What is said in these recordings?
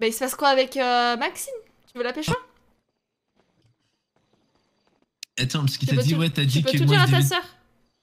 Bah il se passe quoi avec Maxime? Tu veux la pécho? Attends, parce qu'il Tu t'a peux dit, tout- ouais, t'as Tu dit peux que tout moi dire à je ta devais... sœur.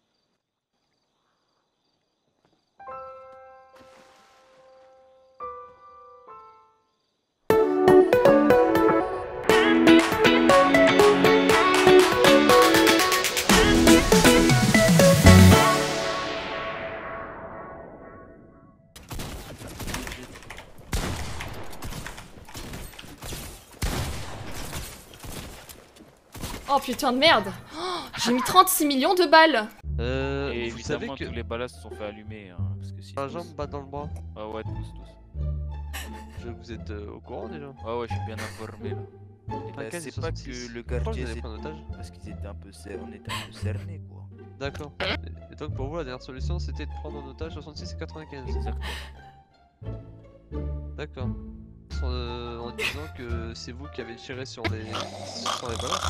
Oh putain de merde. Oh, j'ai mis 36 millions de balles. Et vous évidemment, savez que tous les balles se sont fait allumer. Hein, parce que si la jambe bat dans le bras. Ah ouais, tous. Vous êtes au courant déjà? Ah ouais, je suis bien informé là. Et bah, Laquelle, c'est les pas 66? que le Pourquoi gardien vous allez c'est prendre otage? parce qu'ils étaient un peu on était un peu cernés quoi. D'accord. Et donc pour vous la dernière solution c'était de prendre en otage 66 et 95. Exactement. D'accord. En disant que c'est vous qui avez tiré sur les balles.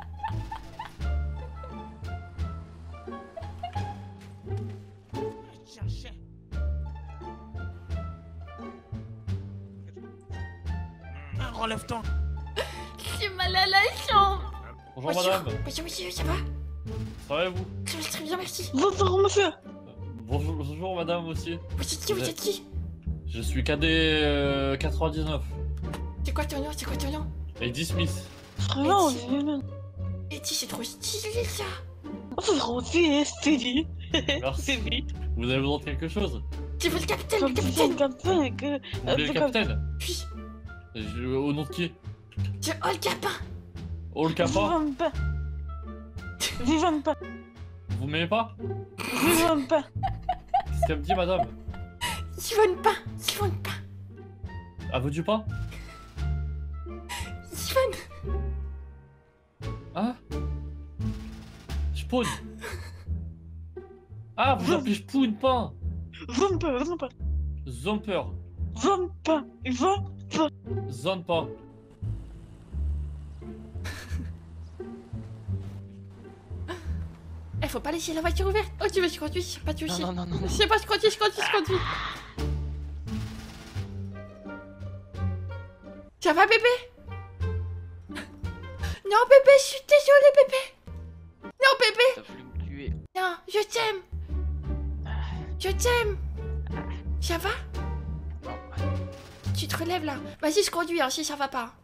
Relève-toi. J'ai mal à la jambe. Bonjour madame, Bonjour monsieur, ça va? ça va et vous? Ça va très bien, merci. Bonjour monsieur. Bonjour madame aussi. Vous êtes qui? Vous êtes qui? Je suis cadet 99 C'est quoi ton nom? C'est quoi ton nom? Eddie Smith. Vraiment, Et si c'est trop stylé ça. c'est trop stylé. Merci. C'est vrai. Vous avez besoin de quelque chose? Tu veux le capitaine? Le Comme capitaine? capitaine que... Vous voulez le capitaine? Oui. Au nom de qui? C'est All Capin. Oh le capa? Vivons pas. Vivons pas. Vous m'aimez pas? Vivons pas. Qu'est-ce qu'elle me dit madame? Yvonne Pain. Yvonne Pain. Elle veut du pain? Yvonne. Hein? Spawn. Ah vous appelez Spawn pain? Vivons pas. Vivons pas. Zomper. Vivons pas. Vivons. Zone pas. Eh, faut pas laisser la voiture ouverte. Oh, tu veux que je conduise? Pas de soucis. Non. Je sais pas, je conduis. Ça va, bébé? Non, bébé, je suis désolée, bébé. Non, bébé. T'as voulu me tuer. Non, je t'aime. Je t'aime. Ça va? Tu te relèves là. Vas-y, je conduis hein, si ça va pas.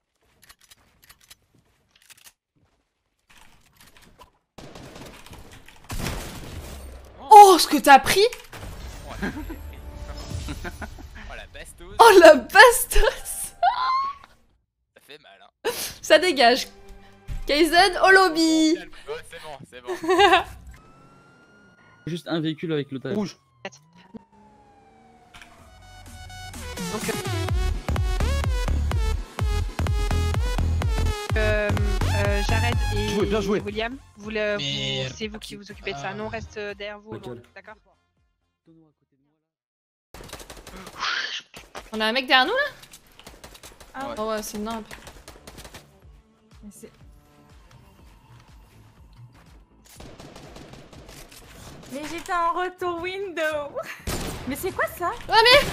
Oh, ce que t'as pris? Oh la bastos. Oh, la bastos. Ça fait mal hein. Ça dégage. Kaizen au lobby. Ouais, c'est bon. Juste un véhicule avec l'otage. Rouge. Jared et Bien joué. William, c'est vous qui vous occupez de ça. Nous on reste derrière vous. D'accord. On a un mec derrière nous là? Ah ouais. Oh ouais, c'est nimp. Mais j'étais en retour window. Mais c'est quoi ça? Oh mais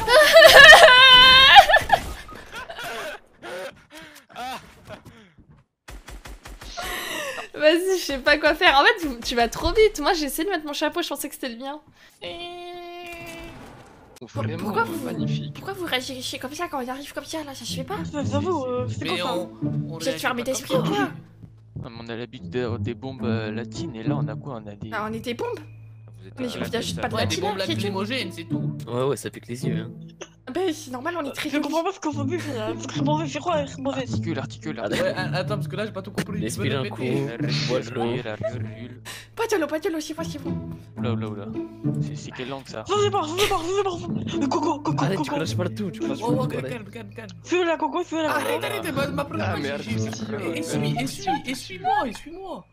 vas-y, je sais pas quoi faire. En fait, tu vas trop vite. Moi, j'ai essayé de mettre mon chapeau, je pensais que c'était le mien. Pourquoi vous réagissez comme ça quand il arrive comme ça là? Ça se fait pas? J'avoue, c'est Mais comme ça. Vous êtes fermé d'esprit ou quoi? On a l'habitude d'avoir des bombes latines et là on a quoi? On a des... Ah, on était bombes? Vous êtes Mais je veux juste pas de Ouais, des latine, bombes c'est tout. lacrymogènes, c'est tout. Ouais, ça pique les yeux. Hein. Bah, c'est normal, on est très Je comprends pas ce qu'on veut faire. C'est mauvais, c'est quoi? C'est mauvais. Articule. Ouais, attends, parce que là j'ai pas tout compris. Tu peux Respire un répéter? coup, bois de l'eau. Pas de l'eau, c'est bon. Oula. C'est quelle langue ça? Vas-y, pars. Coco. Arrête, tu craches partout, tu craches Oh, partout. calme. Fais-la, Coco, fais-la. Arrête, ma Ah, merde, Essuie-moi.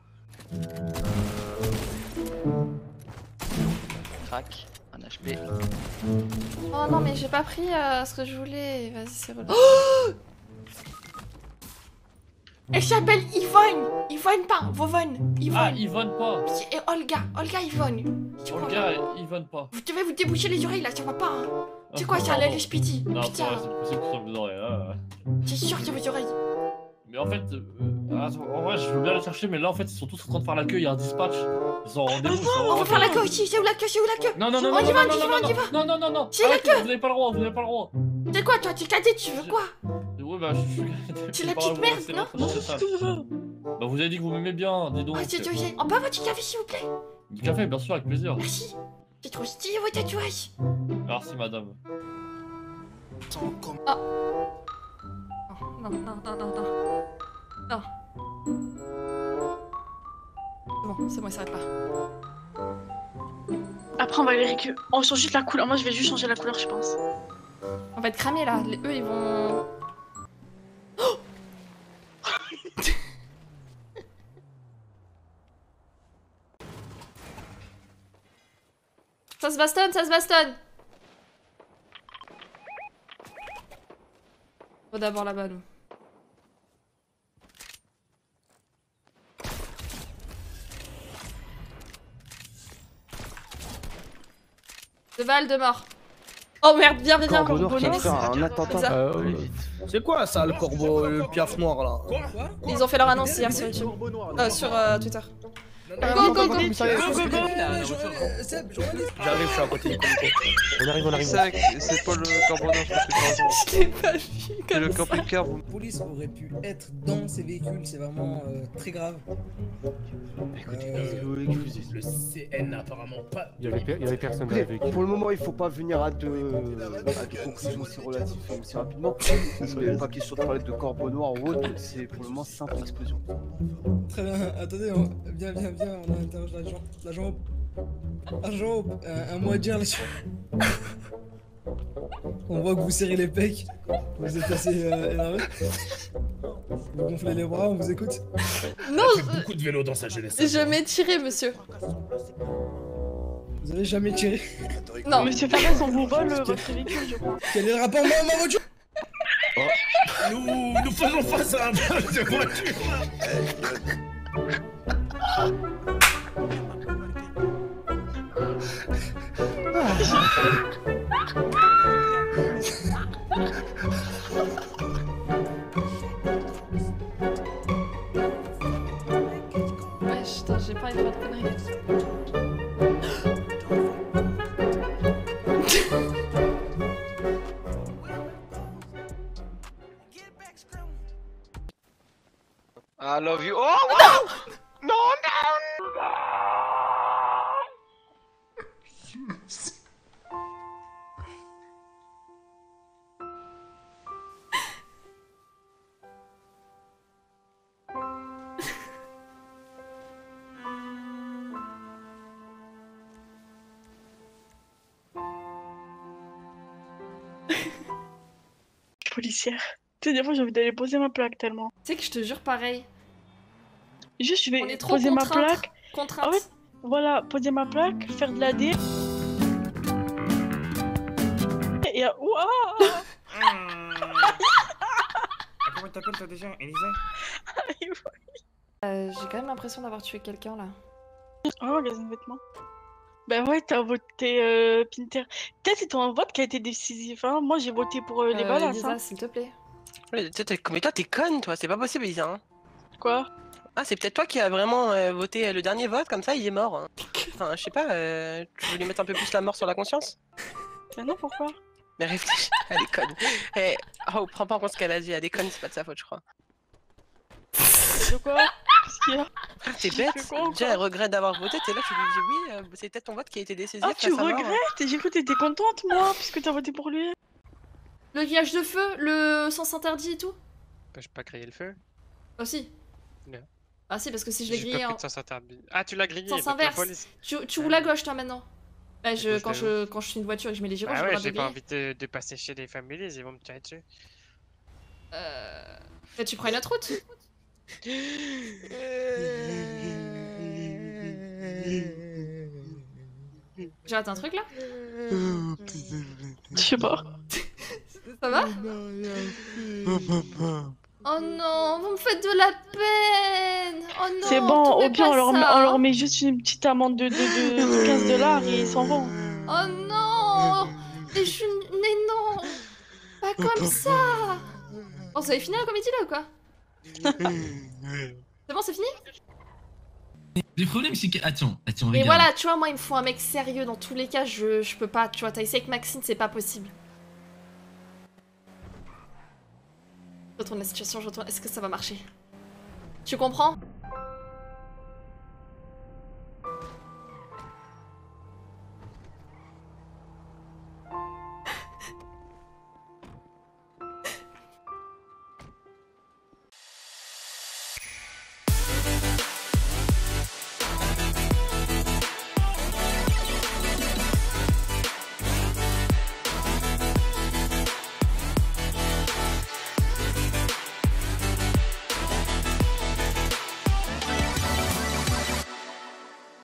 Crac, un HP. Oh non, mais j'ai pas pris ce que je voulais. Vas-y, c'est relou. Oh, elle s'appelle Yvonne pas, Vovonne. Ah, Yvonne. Yvonne pas. Et Olga Yvonne. Tu vois, Olga, Yvonne pas. vous devez vous déboucher les oreilles là, ça va pas hein. C'est Ah, quoi ça, pardon. l'LSPD? Non, Putain. c'est possible que ça vous aurait. en fait, en vrai, je veux bien les chercher, mais là, en fait, ils sont tous en train de faire la queue. Il y a un dispatch. Ils sont en rendez-vous. On va faire la queue aussi, c'est où la queue, c'est où la queue? Non, non, non, On non, y va, non, on y non, va, on y non, va. non, non, non, non. C'est la Arrêtez, queue. Vous n'avez pas le droit, vous n'avez pas le droit. C'est quoi toi, tu es cadet, tu veux quoi? Ouais, bah, je suis. Tu es la Pas petite vous merde, restez non? dans cette salle. Bah, vous avez dit que vous m'aimez bien, dis donc. Oh, c'est douillet. On peut avoir du café, s'il vous plaît? Du café, bien sûr, avec plaisir. Merci. C'est trop stylé vos tatouages. Merci, madame. Non, non, non, non, non. Non. C'est bon, il s'arrête pas. Après, on va les récupérer. On change juste la couleur. Moi, je vais juste changer la couleur, je pense. On va être cramés là. Eux, ils vont. Oh ça se bastonne, ça se bastonne. Faut d'abord là-bas, nous. Deux balles, deux morts. Oh merde, viens, viens, viens. Corbeau Noir qui vient de faire un attentat. C'est quoi ça, le corbeau, le piaf noir là? Ils ont fait leur annonce hier sur YouTube. Sur Twitter. Go, go, go. J'arrive, je suis à côté. On arrive, on arrive. C'est pas le corbeau noir, je pense que tu as raison. Je l'ai pas vu C'est comme le ça. camping-car, vous. La police aurait pu être dans ces véhicules, c'est vraiment très grave. Le CN n'a apparemment pas. Il y avait personne dans le véhicule. Pour le moment, il faut pas venir à de conclusions aussi relatives aussi rapidement. Il n'est pas question de parler de corbeau noir ou autre, c'est pour le moment simple explosion. Très bien, attendez, viens, on interroge l'agent. Agent, un mot à dire là-dessus. On voit que vous serrez les pecs, vous êtes assez énervé. Vous gonflez les bras, on vous écoute. Non, Beaucoup de vélo dans sa jeunesse. je m'ai tiré, monsieur. Vous avez jamais tiré. Non. Monsieur Ferraz, on vous vole votre véhicule, je crois. Quel est le rapport ma voiture? Nous faisons face à un vol de voiture. Ouais, putain, j'ai pas envie de faire de conneries. I love you. Oh, wow! Non, non! Policière. Tu sais, des fois, j'ai envie d'aller poser ma plaque tellement. Tu sais que je te jure pareil. Juste, je On est vais trop poser ma contraintes. plaque. Contrainte. En fait, voilà, poser ma plaque, faire de la D. Et ouah! Comment t'appelles toi déjà, Elisa? J'ai quand même l'impression d'avoir tué quelqu'un là. Oh, magasin de vêtements. Bah ouais, t'as voté Pinter. Peut-être c'est ton vote qui a été décisif, hein. Moi j'ai voté pour les balances, Elisa, hein. s'il te plaît. Mais toi t'es conne toi, c'est pas possible Elisa. Hein. Quoi? Ah c'est peut-être toi qui as vraiment voté le dernier vote, comme ça il est mort. Hein. Enfin je sais pas, tu veux lui mettre un peu plus la mort sur la conscience? Mais non, pourquoi? Mais réfléchis, elle est conne. Eh, oh, prends pas en compte ce qu'elle a dit, elle est conne, c'est pas de sa faute je crois. De quoi? Qu'est-ce qu'il y a? T'es bête, déjà elle regrette d'avoir voté, t'es là tu lui dis oui, c'est peut-être ton vote qui a été décisif. Ah tu regrettes? J'ai cru que t'étais contente moi, puisque t'as voté pour lui. Le grillage de feu, le sens interdit et tout? J'ai pas grillé le feu. Ah si. Non. Ah si, parce que si je l'ai J'ai grillé pas en... pris de sens interdit. Ah tu l'as grillé, Sens donc la inverse. police. Tu roules à gauche toi maintenant. Bah, Gauche, quand je suis une voiture et que je mets les gyros, Bah je ouais, regarde j'ai le pas grillé. envie de passer chez les familiers, ils vont me tirer dessus. Bah, tu prends une autre route. J'ai raté un truc là? Je sais pas. Ça va? Oh non, vous me faites de la peine! Oh non! C'est bon, tournez au pire pas on ça. leur met juste une petite amende de 15 $ et ils s'en vont. Oh non! Et je suis... Mais non! Pas comme ça! Oh, ça est fini la comédie là ou quoi? C'est bon, c'est fini? Le problème, c'est que. Attends, Et regarde. voilà, tu vois, moi, il me faut un mec sérieux. Dans tous les cas, je peux pas. Tu vois, t'as essayé avec Maxine, c'est pas possible. Je retourne la situation, je retourne. Est-ce que ça va marcher? Tu comprends?